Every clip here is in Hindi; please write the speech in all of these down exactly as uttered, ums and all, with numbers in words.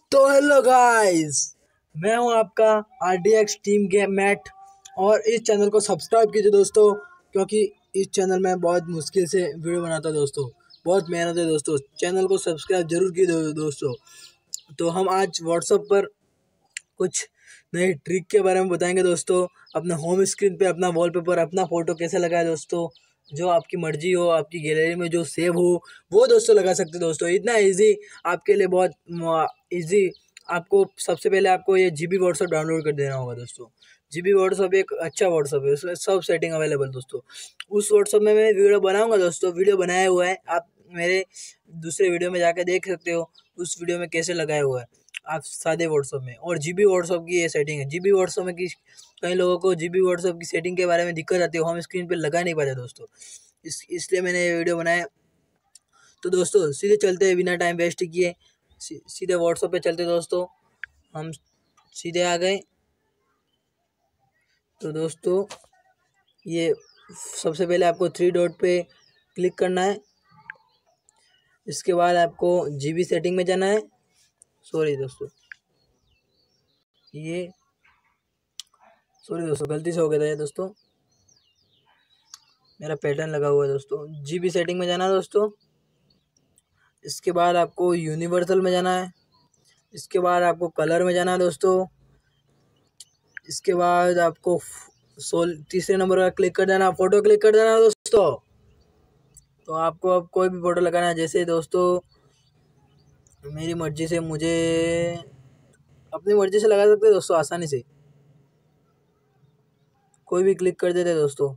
तो हेलो गाइस, मैं हूं आपका R D X team game Matt और इस चैनल को सब्सक्राइब कीजिए दोस्तों, क्योंकि इस चैनल में बहुत मुश्किल से वीडियो बनाता दोस्तों, बहुत मेहनत है दोस्तों। चैनल को सब्सक्राइब जरूर कीजिए दोस्तों। तो हम आज व्हाट्सएप पर कुछ नए ट्रिक के बारे में बताएंगे दोस्तों। अपना होम स्क्रीन पे अपना वॉलपेपर, अपना फ़ोटो कैसे लगाए दोस्तों, जो आपकी मर्जी हो, आपकी गैलरी में जो सेव हो वो दोस्तों लगा सकते दोस्तों। इतना इजी आपके लिए, बहुत इजी। आपको सबसे पहले आपको ये जी बी व्हाट्सअप डाउनलोड कर देना होगा दोस्तों। जी बी व्हाट्सअप एक अच्छा व्हाट्सअप है, उसमें सब सेटिंग अवेलेबल दोस्तों। उस व्हाट्सअप में मैं वीडियो बनाऊंगा दोस्तों, वीडियो बनाया हुआ है, आप मेरे दूसरे वीडियो में जाकर देख सकते हो उस वीडियो में कैसे लगाया हुआ है आप सादे व्हाट्सअप में। और जी बी व्हाट्सअप की ये सेटिंग है। जी बी व्हाट्सअप में कि कई लोगों को जी बी व्हाट्सअप की सेटिंग के बारे में दिक्कत आती है, होम स्क्रीन पे लगा नहीं पाते दोस्तों, इस इसलिए मैंने ये वीडियो बनाया। तो दोस्तों सीधे चलते हैं बिना टाइम वेस्ट किए, सी, सीधे व्हाट्सअप पे चलते दोस्तों। हम सीधे आ गए। तो दोस्तों ये सबसे पहले आपको थ्री डॉट पे क्लिक करना है। इसके बाद आपको जी बी सेटिंग में जाना है। सॉरी दोस्तों, ये सॉरी दोस्तों गलती से हो गया था ये दोस्तों, मेरा पैटर्न लगा हुआ है दोस्तों। जी बी सेटिंग में जाना है दोस्तों। इसके बाद आपको यूनिवर्सल में जाना है। इसके बाद आपको कलर में जाना है दोस्तों। इसके बाद आपको सोल तीसरे नंबर का क्लिक कर देना, फ़ोटो क्लिक कर देना दोस्तों। तो आपको अब कोई भी फ़ोटो लगाना है, जैसे दोस्तों मेरी मर्ज़ी से, मुझे अपनी मर्ज़ी से लगा सकते हैं दोस्तों, आसानी से कोई भी क्लिक कर देते दोस्तों।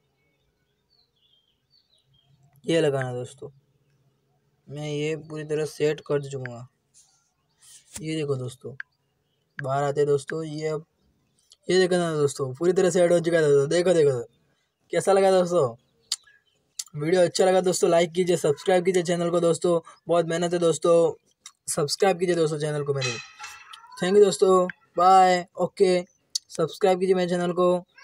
ये लगाना दोस्तों, मैं ये पूरी तरह सेट कर दूँगा। ये देखो दोस्तों बाहर आते दोस्तों, ये अब ये देखो ना दोस्तों, पूरी तरह सेट हो चुका है दोस्तों। देखो देखो कैसा लगा दोस्तों। वीडियो अच्छा लगा दोस्तों लाइक कीजिए, सब्सक्राइब कीजिए चैनल को दोस्तों। बहुत मेहनत है दोस्तों, सब्सक्राइब कीजिए दोस्तों चैनल को मेरे। थैंक यू दोस्तों, बाय। ओके, सब्सक्राइब कीजिए मेरे चैनल को।